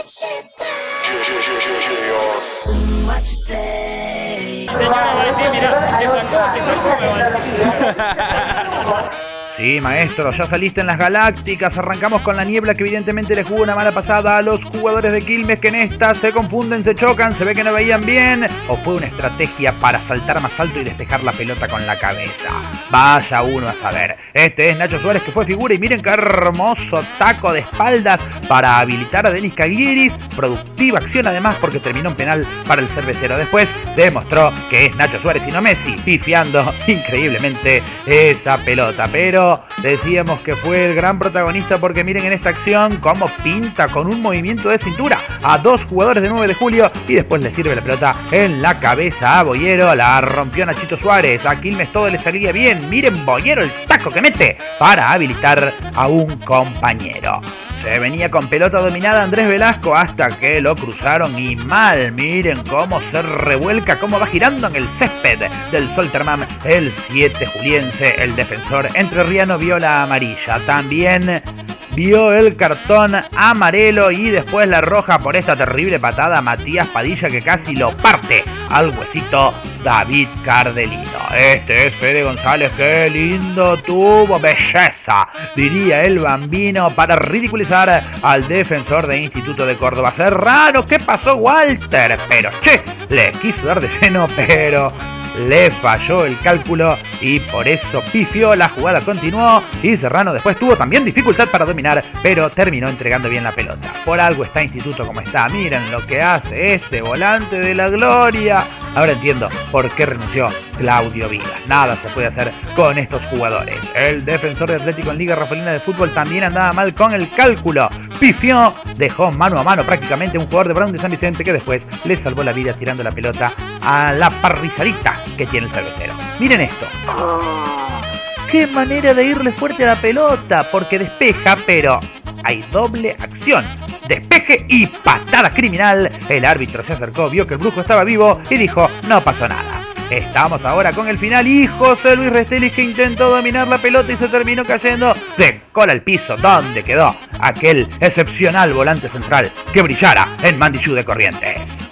Señora Valentín, mirá, que sacó, Sí, maestro, ya saliste en las galácticas. Arrancamos con la niebla que evidentemente le jugó una mala pasada a los jugadores de Quilmes, que en esta se confunden, se chocan, se ve que no veían bien. ¿O fue una estrategia para saltar más alto y despejar la pelota con la cabeza? Vaya uno a saber. Este es Nacho Suárez, que fue figura, y miren qué hermoso taco de espaldas para habilitar a Denis Cagliaris. Productiva acción además, porque terminó en penal para el cervecero. Después demostró que es Nacho Suárez y no Messi, pifiando increíblemente esa pelota. Pero decíamos que fue el gran protagonista, porque miren en esta acción cómo pinta con un movimiento de cintura a dos jugadores de 9 de julio y después le sirve la pelota en la cabeza a Boyero. La rompió Nachito Suárez. A Quilmes todo le salía bien. Miren Boyero el taco que mete para habilitar a un compañero. Se venía con pelota dominada Andrés Velasco hasta que lo cruzaron y mal. Miren cómo se revuelca, cómo va girando en el césped del Solterman el 7 juliense. El defensor entrerriano vio la amarilla. También vio el cartón amarelo y después la roja por esta terrible patada a Matías Padilla, que casi lo parte al huesito David Cardelino. Este es Fede González. ¡Qué lindo tuvo! ¡Belleza!, diría el bambino, para ridiculizar al defensor de Instituto de Córdoba. Serrano, ¿qué pasó, Walter? Pero che, le quiso dar de lleno, pero le falló el cálculo y por eso pifió. La jugada continuó y Serrano después tuvo también dificultad para dominar, pero terminó entregando bien la pelota. Por algo está Instituto como está. Miren lo que hace este volante de la gloria. Ahora entiendo por qué renunció Claudio Vigas. Nada se puede hacer con estos jugadores. El defensor de Atlético en Liga Rafaelina de Fútbol también andaba mal con el cálculo. Pifió, dejó mano a mano prácticamente un jugador de Brown de San Vicente, que después le salvó la vida tirando la pelota a la parrizadita que tiene el cervecero. Miren esto. ¡Oh! ¡Qué manera de irle fuerte a la pelota! Porque despeja, pero hay doble acción. Despeje y patada criminal. El árbitro se acercó, vio que el brujo estaba vivo y dijo: no pasó nada. Estamos ahora con el final y José Luis Restelli, que intentó dominar la pelota y se terminó cayendo de cola al piso, donde quedó aquel excepcional volante central que brillara en Mandiyú de Corrientes.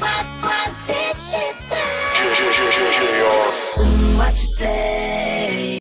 What you say?